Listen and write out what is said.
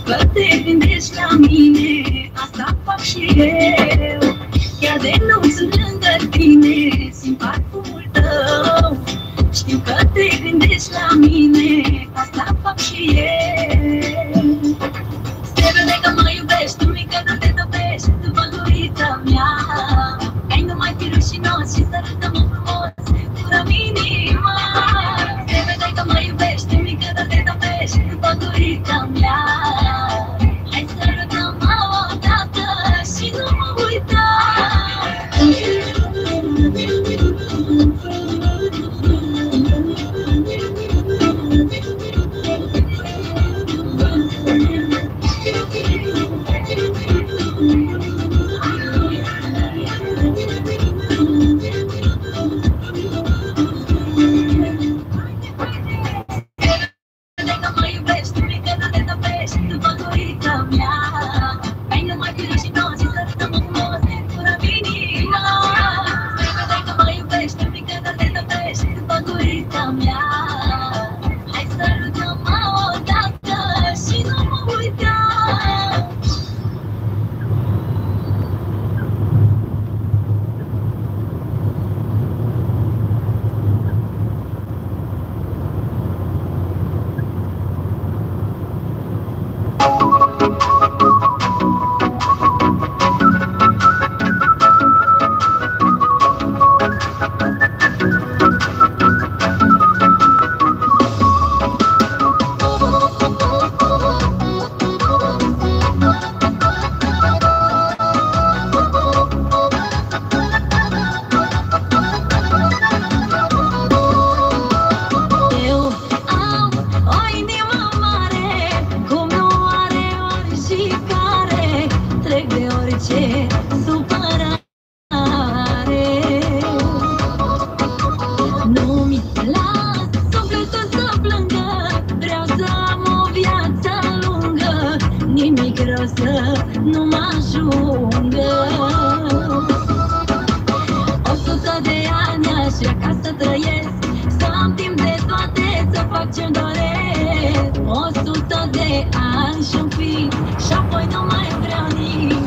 că te gândești la mine, asta fac și eu. Chiar de nu sunt lângă tine, simt parfumul tău. Știu că te gândești la mine, asta fac și eu. Se vede că mă iubești, tu mică nu te topești după gurița mea. Ai nu mai fi rușinos și sărută-mă frumos, cură-mi inima. Se vede că mă iubești, tu mică nu te topești după gurița mea. Hai sărută-mă odată și nu mă uita. Nu mă ajungă 100 de ani așa ca să trăiesc, să am timp de toate, să fac ce-mi doresc. 100 de ani și un pic și apoi nu mai vreau nimic.